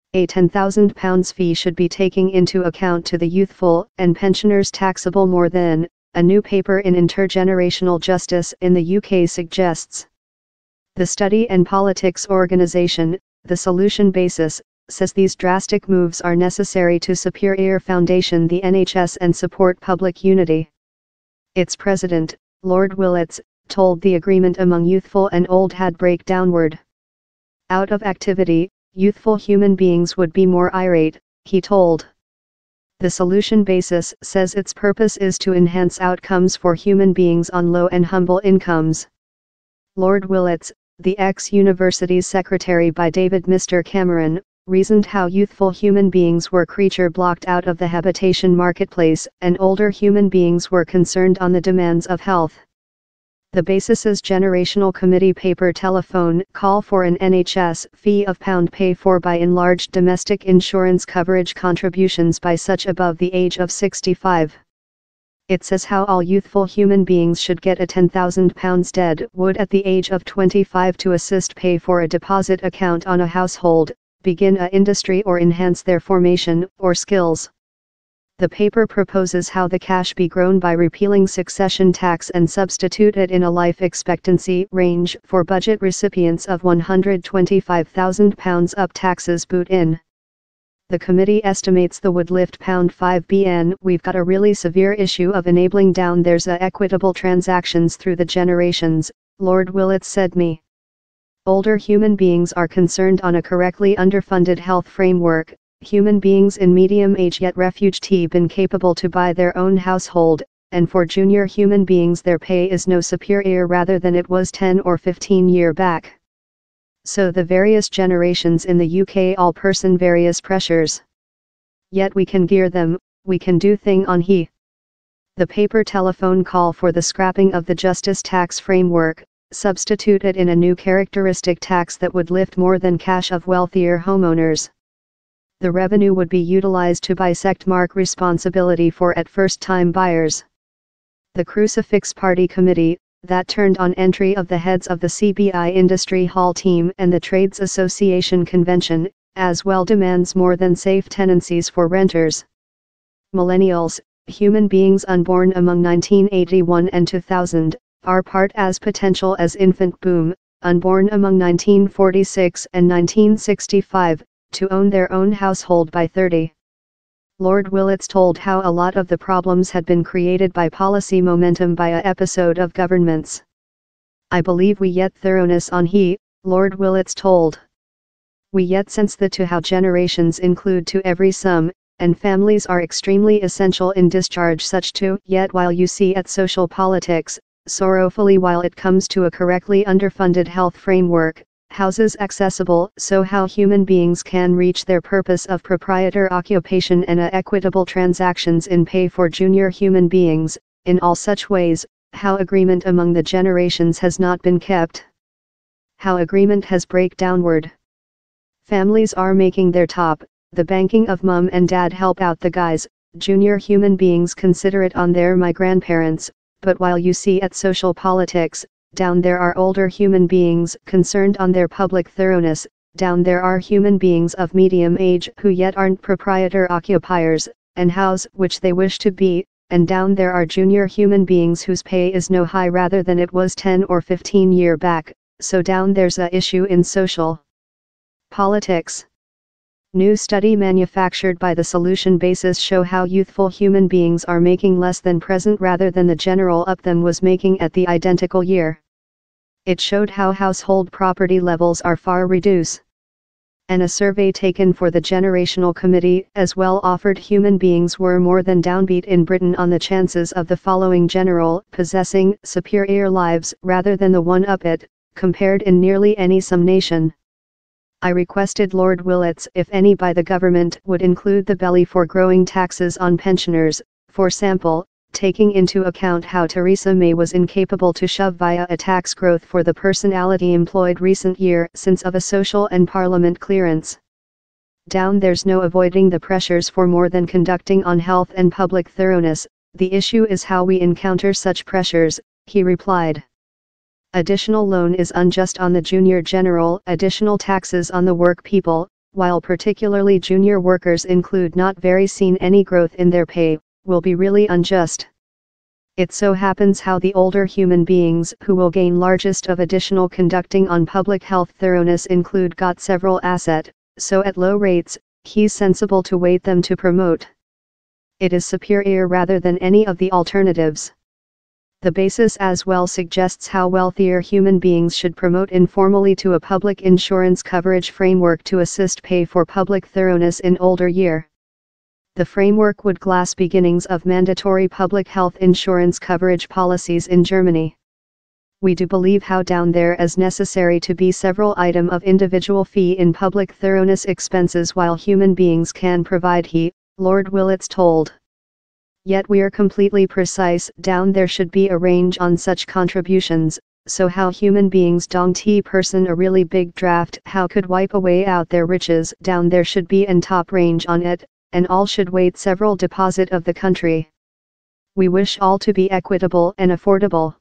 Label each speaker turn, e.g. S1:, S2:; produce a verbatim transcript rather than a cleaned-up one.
S1: A ten thousand pounds fee should be taken into account to the youthful and pensioners taxable more than, a new paper in Intergenerational Justice in the U K suggests. The Study and Politics Organisation, the Solution Basis, says these drastic moves are necessary to superior foundation the N H S and support public unity. Its president, Lord Willets, told the agreement among youthful and old had break downward. Out of activity, youthful human beings would be more irate, he told. The Solution Basis says its purpose is to enhance outcomes for human beings on low and humble incomes. Lord Willets, the ex-university's secretary by David Mister Cameron, reasoned how youthful human beings were creature blocked out of the habitation marketplace and older human beings were concerned on the demands of health. The Basis's Generational Committee paper telephone call for an N H S fee of pound pay for by enlarged domestic insurance coverage contributions by such above the age of sixty-five. It says how all youthful human beings should get a ten thousand pounds dead would at the age of twenty-five to assist pay for a deposit account on a household, begin a industry or enhance their formation or skills. The paper proposes how the cash be grown by repealing succession tax and substitute it in a life expectancy range for budget recipients of one hundred twenty-five thousand pounds up taxes boot in. The committee estimates the would lift pound five billion. We've got a really severe issue of enabling down there's a equitable transactions through the generations, Lord Willets said me. Older human beings are concerned on a correctly underfunded health framework. Human beings in medium age yet refugee been capable to buy their own household, and for junior human beings their pay is no superior rather than it was ten or fifteen year back. So the various generations in the U K all person various pressures. Yet we can gear them, we can do thing on he. The paper telephone call for the scrapping of the justice tax framework, substitute it in a new characteristic tax that would lift more than cash of wealthier homeowners. The revenue would be utilized to bisect mark responsibility for at first-time buyers. The Crucifix Party Committee, that turned on entry of the heads of the C B I Industry Hall team and the Trades Association Convention, as well demands more than safe tenancies for renters. Millennials, human beings unborn among nineteen eighty-one and two thousand, are part as potential as infant boom, unborn among nineteen forty-six and nineteen sixty-five, to own their own household by thirty. Lord Willets told how a lot of the problems had been created by policy momentum by a episode of governments. I believe we yet thoroughness on he, Lord Willets told. We yet sense the to how generations include to every sum, and families are extremely essential in discharge such to, yet while you see at social politics, sorrowfully while it comes to a correctly underfunded health framework, houses accessible so how human beings can reach their purpose of proprietor occupation and a equitable transactions in pay for junior human beings, in all such ways, how agreement among the generations has not been kept. How agreement has break downward. Families are making their top, the banking of mum and dad help out the guys, junior human beings consider it on their my grandparents, but while you see at social politics, down there are older human beings concerned on their public thoroughness, down there are human beings of medium age who yet aren't proprietor occupiers, and house which they wish to be, and down there are junior human beings whose pay is no high rather than it was ten or fifteen year back, so down there's a issue in social politics. New study manufactured by the Solution Basis show how youthful human beings are making less than present rather than the general up them was making at the identical year. It showed how household property levels are far reduced. And a survey taken for the Generational Committee as well offered human beings were more than downbeat in Britain on the chances of the following general possessing superior lives rather than the one up it, compared in nearly any some nation. I requested Lord Willets if any by the government would include the belly for growing taxes on pensioners, for sample, taking into account how Theresa May was incapable to shove via a tax growth for the personality employed recent year since of a social and parliament clearance. Down there's no avoiding the pressures for more than conducting on health and public thoroughness, the issue is how we encounter such pressures, he replied. Additional loan is unjust on the junior general, additional taxes on the work people, while particularly junior workers include not very seen any growth in their pay, will be really unjust. It so happens how the older human beings who will gain largest of additional conducting on public health thoroughness include got several asset, so at low rates, he's sensible to wait them to promote. It is superior rather than any of the alternatives. The basis as well suggests how wealthier human beings should promote informally to a public insurance coverage framework to assist pay for public thoroughness in older year. The framework would glass beginnings of mandatory public health insurance coverage policies in Germany. We do believe how down there as necessary to be several item of individual fee in public thoroughness expenses while human beings can provide he, Lord Willits told. Yet we are completely precise down there should be a range on such contributions, so how human beings don't he person a really big draft how could wipe away out their riches down there should be an top range on it, and all should wait several deposit of the country. We wish all to be equitable and affordable.